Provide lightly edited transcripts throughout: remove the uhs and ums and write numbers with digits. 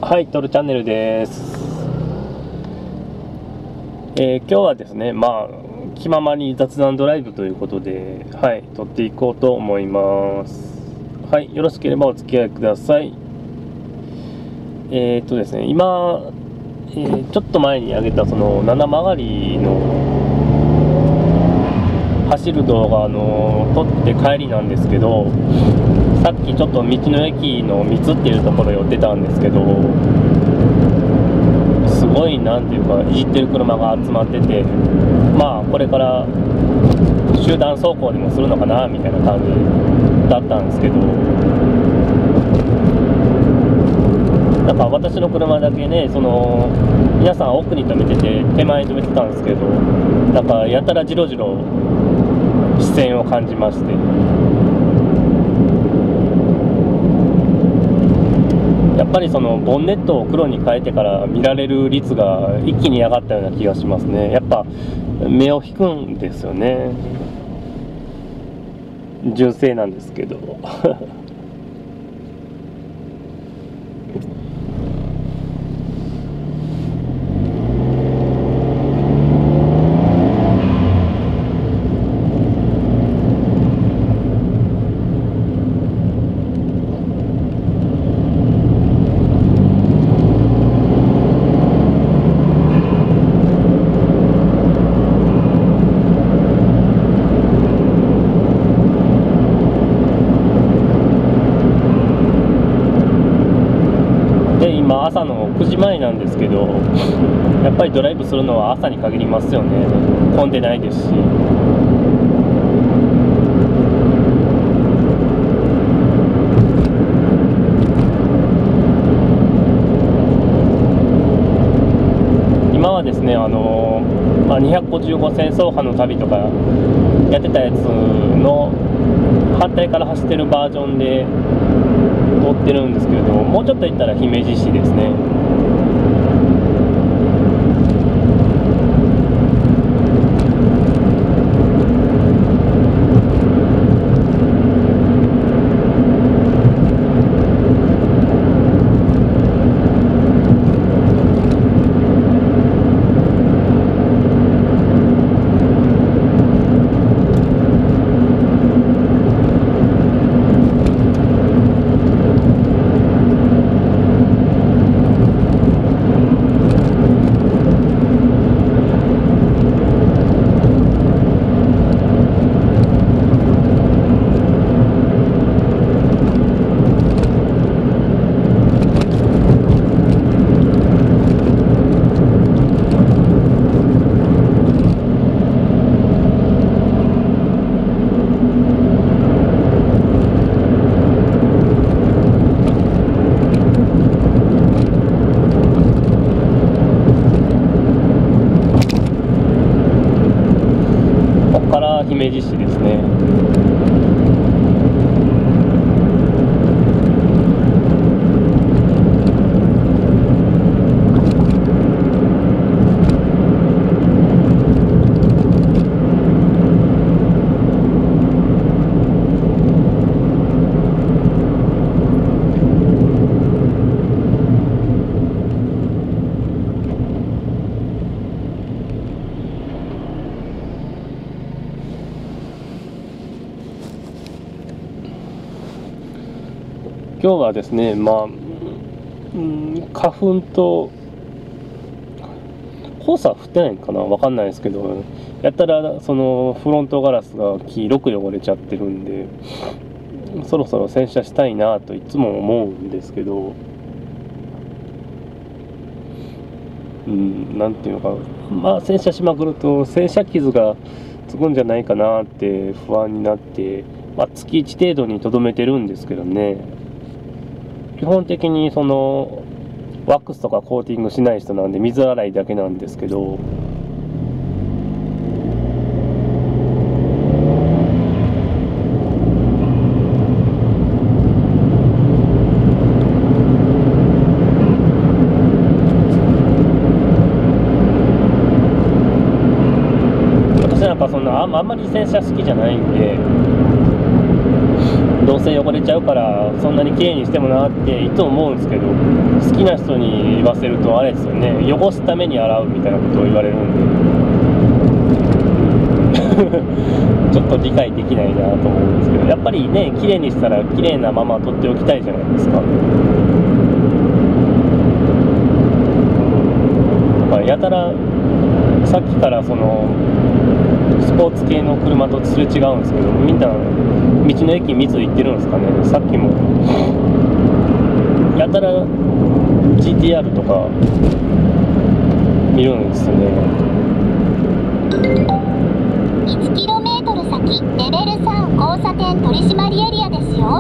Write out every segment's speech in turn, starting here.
はい、トルチャンネルです。今日はですね、気ままに雑談ドライブということで、撮っていこうと思います。はい、よろしければお付き合いください。ですね、今、ちょっと前に上げたその七曲りの走る動画の撮って帰りなんですけど、さっきちょっと道の駅の三つっていうところ寄ってたんですけど、すごいなんていうかいじってる車が集まってて、これから集団走行でもするのかなみたいな感じだったんですけど、なんか私の車だけね、皆さん奥に止めてて手前に止めてたんですけど、なんかやたらじろじろ視線を感じまして、やっぱりそのボンネットを黒に変えてから見られる率が一気に上がったような気がしますね。やっぱ目を引くんですよね。純正なんですけど今朝の9時前なんですけど、やっぱりドライブするのは朝に限りますよね。混んでないですし。今はですね、255戦争波の旅とかやってたやつの反対から走ってるバージョンで通ってるんですけれども、もうちょっと行ったら姫路市ですね。姫路市ですね。今日はですね、花粉と黄砂降ってないかな、わかんないですけど、やったらそのフロントガラスが黄色く汚れちゃってるんで、そろそろ洗車したいなといつも思うんですけど、なんていうのか、洗車しまくると洗車傷がつくんじゃないかなって不安になって、月1程度にとどめてるんですけどね。基本的にそのワックスとかコーティングしない人なんで水洗いだけなんですけど、私なんかそんなあんまり洗車好きじゃないんで、 どうせ汚れちゃうからそんなに綺麗にしてもなっていつも思うんですけど、好きな人に言わせるとあれですよね、汚すために洗うみたいなことを言われるんでちょっと理解できないなと思うんですけど、やっぱりね、綺麗にしたら綺麗なまま取っておきたいじゃないですか。やたらさっきからそのスポーツ系の車とすれ違うんですけど、みんな道の駅密行ってるんですかね。さっきもやたら GTR とか見るんですよね。 1km 先レベル3交差点取締エリアですよ。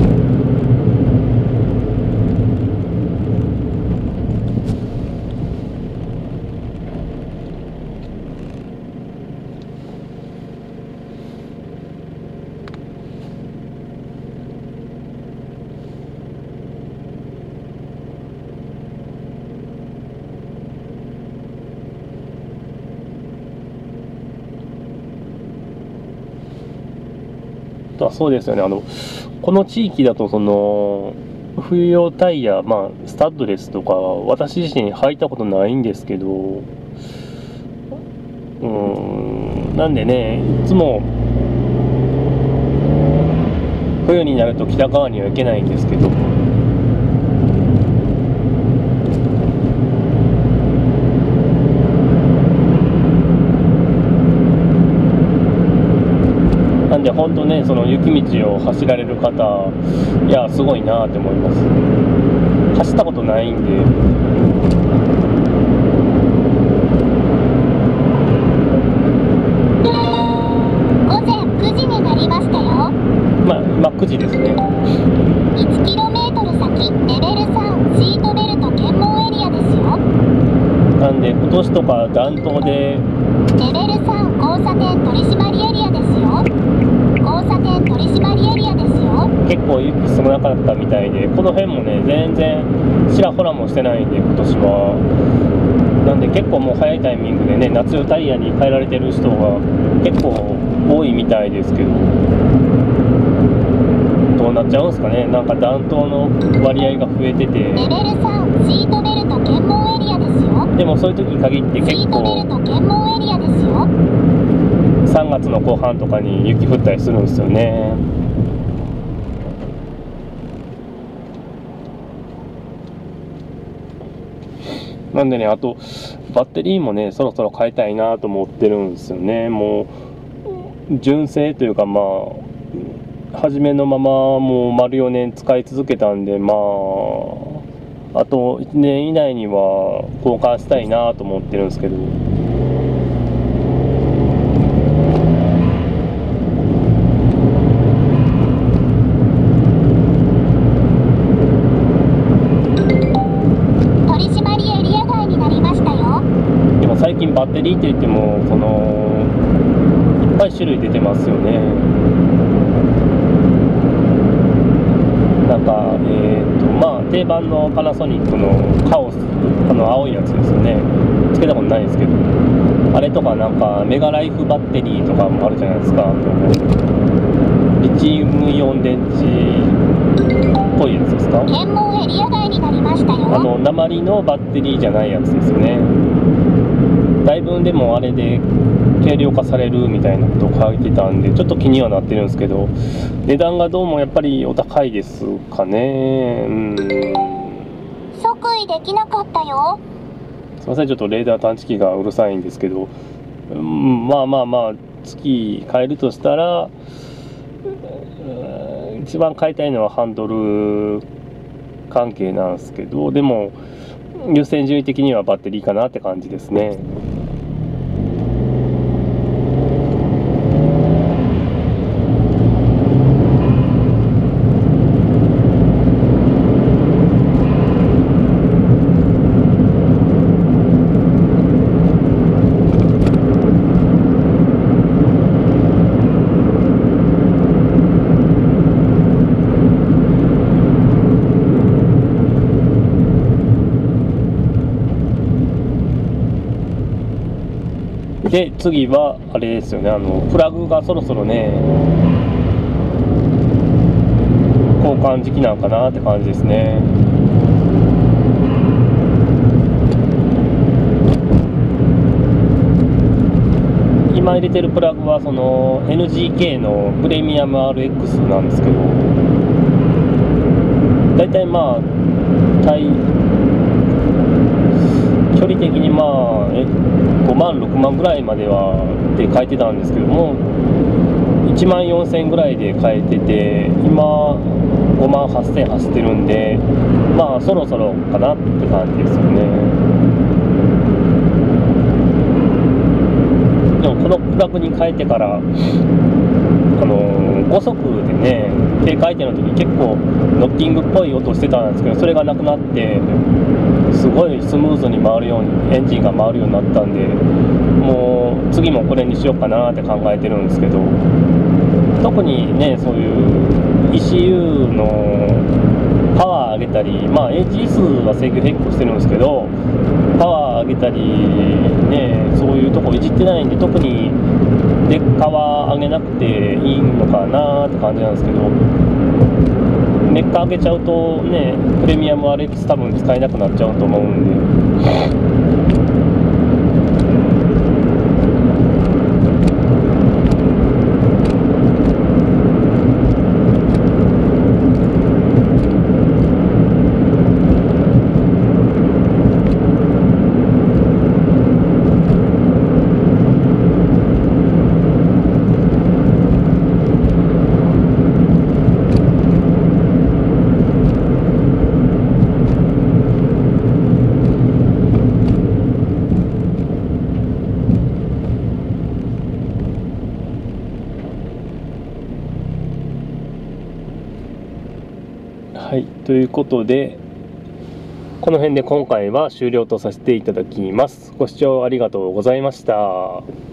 そうですよね。この地域だとその冬用タイヤ、スタッドレスとか私自身履いたことないんですけど、なんでね、いつも冬になると北側には行けないんですけど、なんで本当ね、その雪道を走られる方、いやすごいなって思います。走ったことないんで。 午前9時になりましたよ。 今9時ですね。 1km 先レベル3シートベルト検問エリアですよ。 なんで今年とか暖冬でレベル3交差点取締エリアですよ。交差点取締エリアですよ。 結構雪少なかったみたいで、この辺もね全然ちらほらもしてないんで、今年は。なんで結構もう早いタイミングでね、夏用タイヤに変えられてる人が結構多いみたいですけど、どうなっちゃうんですかね。なんか暖冬の割合が増えてて、 レベル3シートベルト検問エリアですよ。 でもそういう時に限ってシ結ートベル構ト検問エリアですよ。 3月の後半とかに雪降ったりするんですよね。なんでね、あとバッテリーもねそろそろ変えたいなと思ってるんですよね。もう純正というか、初めのままもう丸4年使い続けたんで、あと1年以内には交換したいなと思ってるんですけど、 取締エリア外になりましたよ。 でも最近バッテリーって言ってもそのいっぱい種類出てますよね。なんか定番のパナソニックのカオス、青いやつですよね。つけたことないですけど、あれとかなんかメガライフバッテリーとかもあるじゃないですか。リチウムイオン電池っぽいやつですか。 検問エリア外になりましたよ。 鉛のバッテリーじゃないやつですよね。だいぶでもあれで軽量化されるみたいなことを書いてたんで、ちょっと気にはなってるんですけど、値段がどうもやっぱりお高いですかね。 即位できなかったよ。 すいません、ちょっとレーダー探知機がうるさいんですけど、月変えるとしたら、一番買いたいのはハンドル関係なんですけど、でも優先順位的にはバッテリーかなって感じですね。で次はあれですよね、プラグがそろそろね交換時期なんかなって感じですね。今入れてるプラグはその NGK のプレミアム RX なんですけど、だいたいまあ距離的にまあ5万6万ぐらいまではで書いてたんですけども、1万4000ぐらいで買えてて、今5万8000走ってるんで、まあそろそろかなって感じですよね。でもこのプラグに変えてから5速でね、低回転の時結構ノッキングっぽい音してたんですけど、それがなくなってすごいスムーズに回るように、エンジンが回るようになったんで、もう次もこれにしようかなって考えてるんですけど、特にね、そういう ECU のパワー上げたり、まあ AG 数は制御変更してるんですけど、パワー上げたりね、そういうとこいじってないんで、特に劣化は上げなくていいのかなって感じなんですけど、劣化上げちゃうとね、プレミアム RX 多分使えなくなっちゃうと思うんで。はい、ということでこの辺で今回は終了とさせていただきます。ご視聴ありがとうございました。